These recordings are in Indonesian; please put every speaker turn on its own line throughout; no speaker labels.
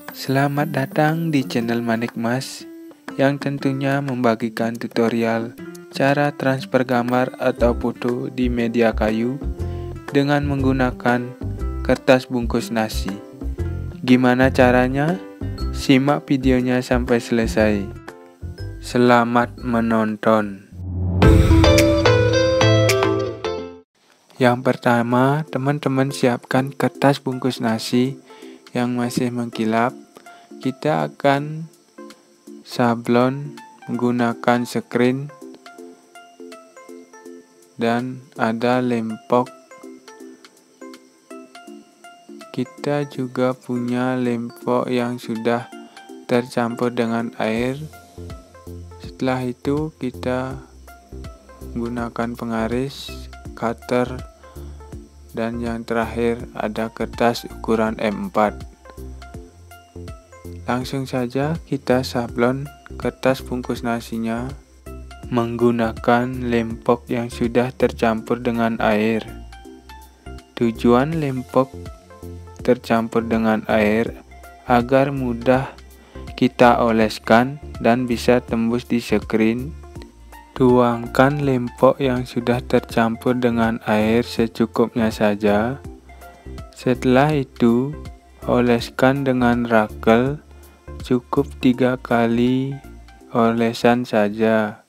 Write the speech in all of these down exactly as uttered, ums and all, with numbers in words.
Selamat datang di channel Manik Mas yang tentunya membagikan tutorial cara transfer gambar atau foto di media kayu dengan menggunakan kertas bungkus nasi. Gimana caranya? Simak videonya sampai selesai. Selamat menonton. Yang pertama, teman-teman siapkan kertas bungkus nasi yang masih mengkilap. Kita akan sablon menggunakan screen dan ada lempok. Kita juga punya lempok yang sudah tercampur dengan air. Setelah itu kita gunakan pengaris, cutter, dan yang terakhir ada kertas ukuran A empat. Langsung saja kita sablon kertas bungkus nasinya menggunakan lempok yang sudah tercampur dengan air. Tujuan lempok tercampur dengan air agar mudah kita oleskan dan bisa tembus di screen. Tuangkan lempok yang sudah tercampur dengan air secukupnya saja. Setelah itu, oleskan dengan rakel, cukup tiga kali olesan saja.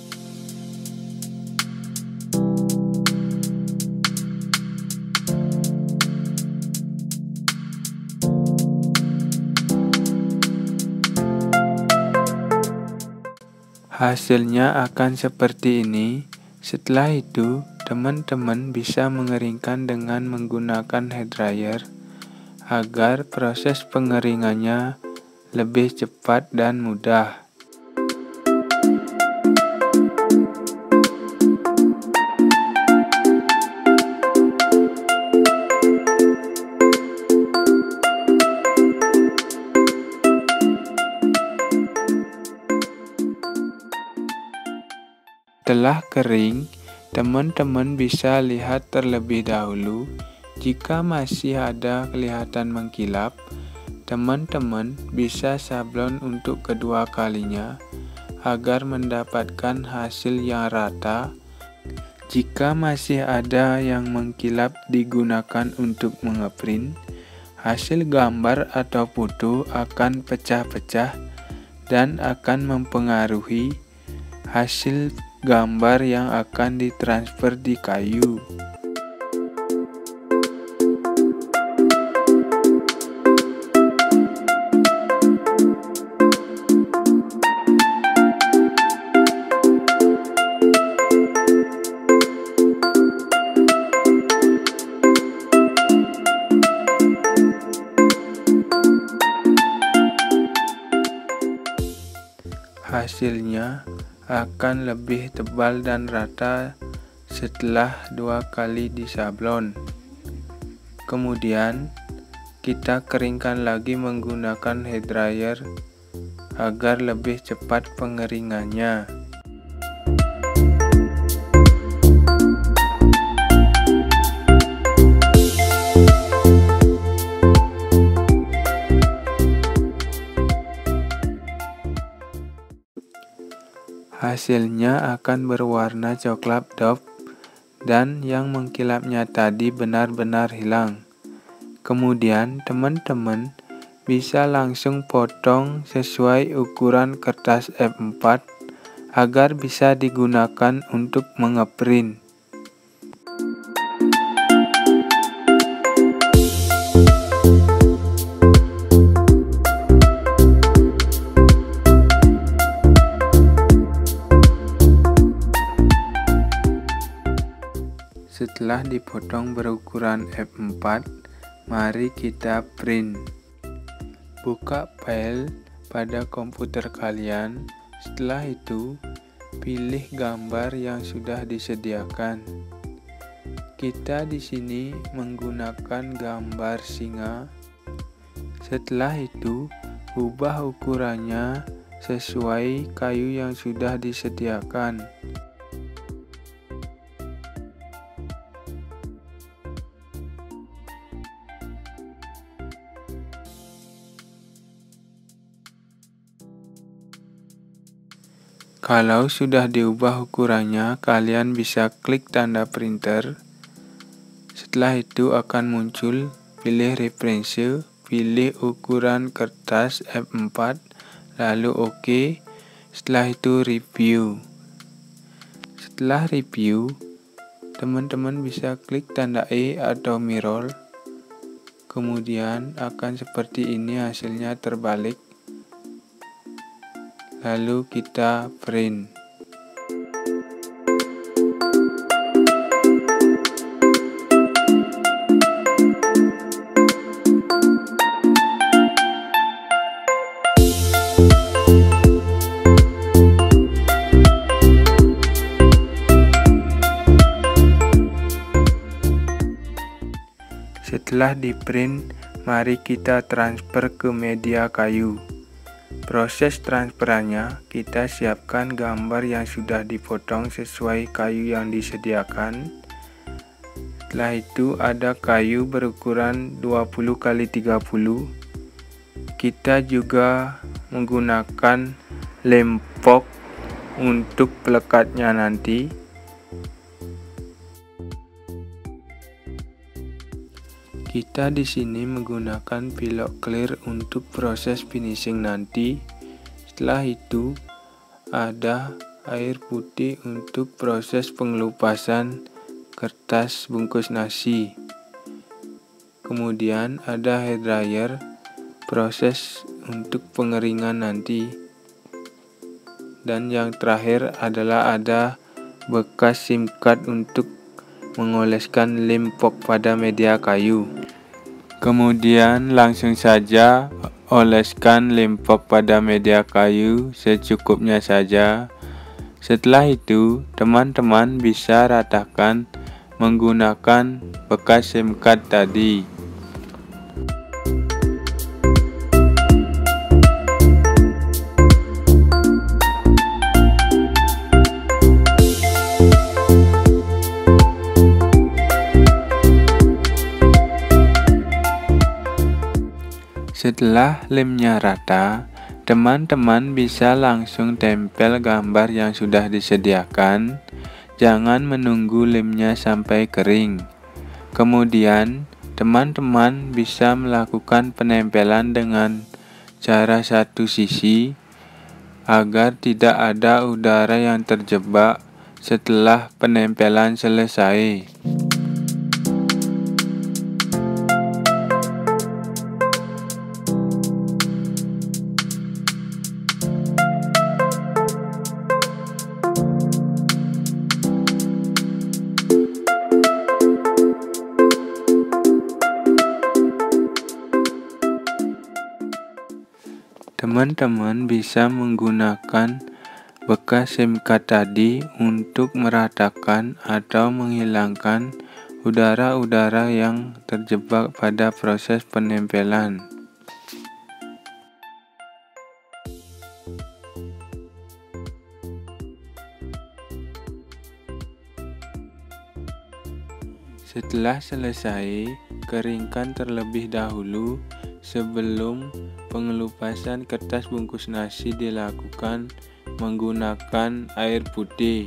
Hasilnya akan seperti ini. Setelah itu, teman-teman bisa mengeringkan dengan menggunakan hair dryer agar proses pengeringannya lebih cepat dan mudah. Setelah kering, teman-teman bisa lihat terlebih dahulu. Jika masih ada kelihatan mengkilap, teman-teman bisa sablon untuk kedua kalinya agar mendapatkan hasil yang rata. Jika masih ada yang mengkilap digunakan untuk mengeprint, hasil gambar atau foto akan pecah-pecah dan akan mempengaruhi hasil gambar yang akan ditransfer di kayu. Hasilnya akan lebih tebal dan rata setelah dua kali disablon. Kemudian kita keringkan lagi menggunakan hair dryer agar lebih cepat pengeringannya. Hasilnya akan berwarna coklat doff dan yang mengkilapnya tadi benar-benar hilang. Kemudian teman-teman bisa langsung potong sesuai ukuran kertas A empat agar bisa digunakan untuk mengeprint. Setelah dipotong berukuran A empat, mari kita print. Buka file pada komputer kalian. Setelah itu, pilih gambar yang sudah disediakan. Kita di sini menggunakan gambar singa. Setelah itu, ubah ukurannya sesuai kayu yang sudah disediakan. Kalau sudah diubah ukurannya, kalian bisa klik tanda printer. Setelah itu akan muncul, pilih referensi, pilih ukuran kertas F empat, lalu OK. Setelah itu review. Setelah review, teman-teman bisa klik tanda E atau mirror. Kemudian akan seperti ini hasilnya terbalik. Lalu kita print. Setelah di print, mari kita transfer ke media kayu. Proses transferannya, kita siapkan gambar yang sudah dipotong sesuai kayu yang disediakan. Setelah itu ada kayu berukuran dua puluh kali tiga puluh. Kita juga menggunakan lem pok untuk pelekatnya nanti. Kita di sini menggunakan pilok clear untuk proses finishing nanti. Setelah itu ada air putih untuk proses pengelupasan kertas bungkus nasi. Kemudian ada hair dryer, proses untuk pengeringan nanti. Dan yang terakhir adalah ada bekas SIM card untuk mengoleskan lem pok pada media kayu. Kemudian langsung saja oleskan lem pok pada media kayu secukupnya saja. Setelah itu, teman-teman bisa ratakan menggunakan bekas SIM card tadi. Setelah lemnya rata, teman-teman bisa langsung tempel gambar yang sudah disediakan. Jangan menunggu lemnya sampai kering. Kemudian, teman-teman bisa melakukan penempelan dengan cara satu sisi agar tidak ada udara yang terjebak setelah penempelan selesai. Teman-teman bisa menggunakan bekas SIM card tadi untuk meratakan atau menghilangkan udara-udara yang terjebak pada proses penempelan. Setelah selesai, keringkan terlebih dahulu sebelum pengelupasan kertas bungkus nasi dilakukan menggunakan air putih.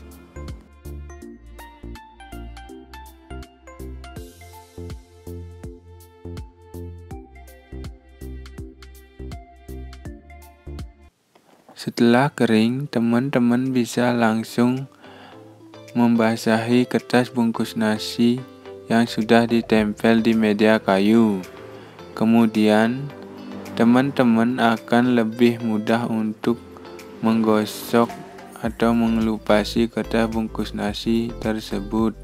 Setelah kering, teman-teman bisa langsung membasahi kertas bungkus nasi yang sudah ditempel di media kayu. Kemudian, teman-teman akan lebih mudah untuk menggosok atau mengelupasi kertas bungkus nasi tersebut.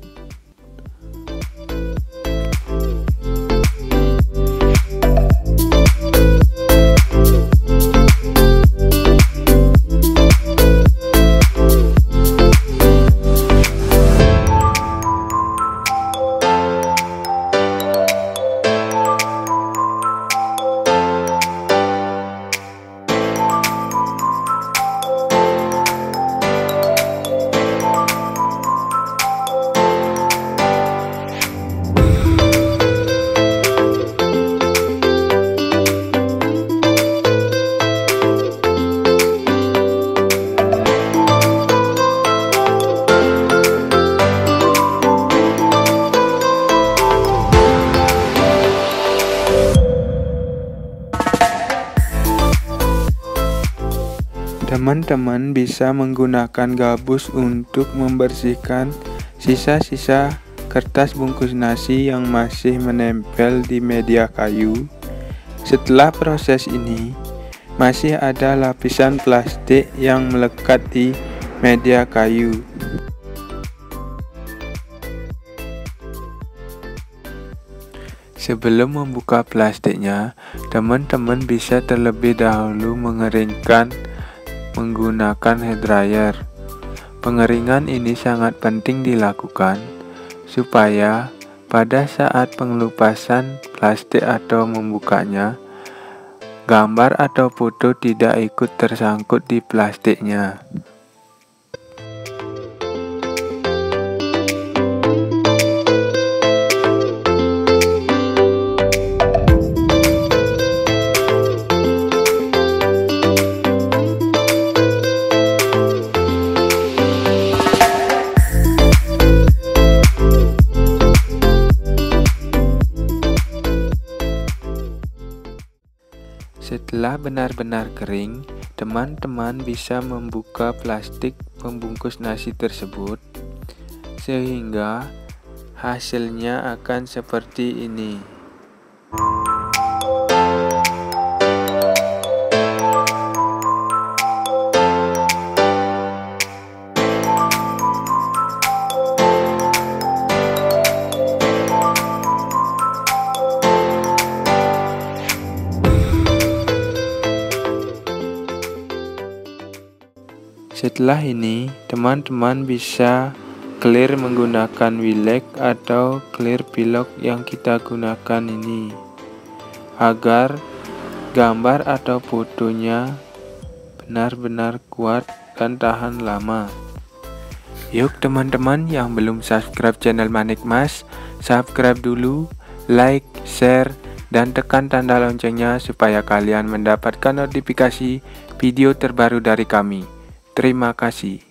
Teman-teman bisa menggunakan gabus untuk membersihkan sisa-sisa kertas bungkus nasi yang masih menempel di media kayu. Setelah proses ini, masih ada lapisan plastik yang melekat di media kayu. Sebelum membuka plastiknya, teman-teman bisa terlebih dahulu mengeringkan menggunakan hair dryer. Pengeringan ini sangat penting dilakukan supaya pada saat pengelupasan plastik atau membukanya, gambar atau foto tidak ikut tersangkut di plastiknya. Setelah benar-benar kering, teman-teman bisa membuka plastik pembungkus nasi tersebut, sehingga hasilnya akan seperti ini. Setelah ini, teman-teman bisa clear menggunakan Wilek atau clear pilok yang kita gunakan ini, agar gambar atau fotonya benar-benar kuat dan tahan lama. Yuk teman-teman yang belum subscribe channel Manik Mas, subscribe dulu, like, share, dan tekan tanda loncengnya supaya kalian mendapatkan notifikasi video terbaru dari kami. Terima kasih.